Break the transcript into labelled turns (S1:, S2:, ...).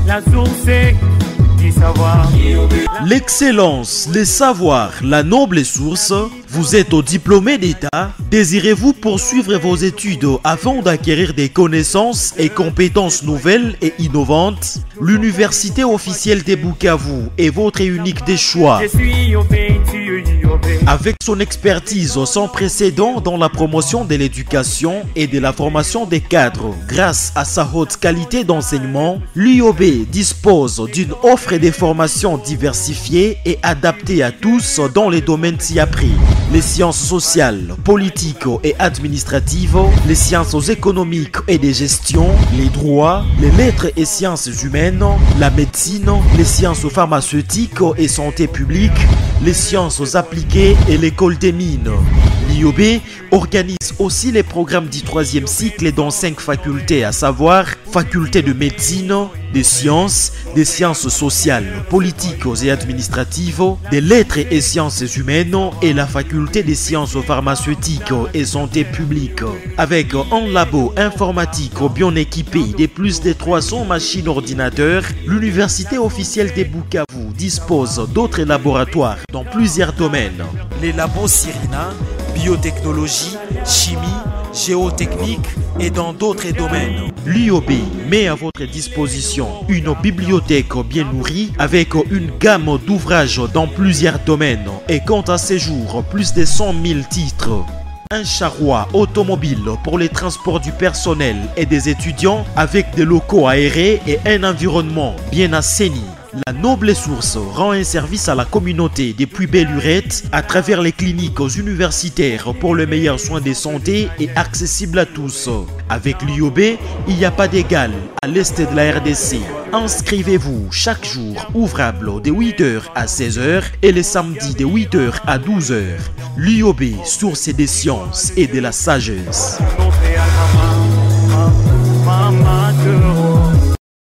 S1: la source du savoir.
S2: L'excellence, les savoirs, la noble source. Vous êtes diplômé d'État. Désirez-vous poursuivre vos études afin d'acquérir des connaissances et compétences nouvelles et innovantes? L'Université officielle des Bukavu est votre et unique des choix.
S1: Je suis Yobé, Yobé.
S2: Avec son expertise sans précédent dans la promotion de l'éducation et de la formation des cadres, grâce à sa haute qualité d'enseignement, l'UOB dispose d'une offre de formation diversifiée et adaptée à tous dans les domaines ci-appris. Les sciences sociales, politiques et administratives, les sciences économiques et de gestion, les droits, les lettres et sciences humaines, la médecine, les sciences pharmaceutiques et santé publique, les sciences appliquées et l'école des mines. L'IOB organise aussi les programmes du 3e cycle dans 5 facultés, à savoir faculté de médecine, des sciences sociales, politiques et administratives, des lettres et sciences humaines et la faculté des sciences pharmaceutiques et santé publique. Avec un labo informatique bien équipé de plus de 300 machines ordinateurs, l'Université officielle des Bukavu dispose d'autres laboratoires dans plusieurs domaines. Les labos Sirina, biotechnologie, chimie, géotechnique et dans d'autres domaines. L'UOB met à votre disposition une bibliothèque bien nourrie avec une gamme d'ouvrages dans plusieurs domaines et compte à ce jour plus de 100 000 titres. Un charroi automobile pour les transports du personnel et des étudiants avec des locaux aérés et un environnement bien assaini. La noble source rend un service à la communauté depuis belle lurette à travers les cliniques universitaires pour le meilleur soin de santé et accessible à tous. Avec l'UOB, il n'y a pas d'égal à l'est de la RDC. Inscrivez-vous chaque jour ouvrable de 8h à 16h et les samedis de 8h à 12h. L'UOB, source des sciences et de la sagesse.
S1: Montréal.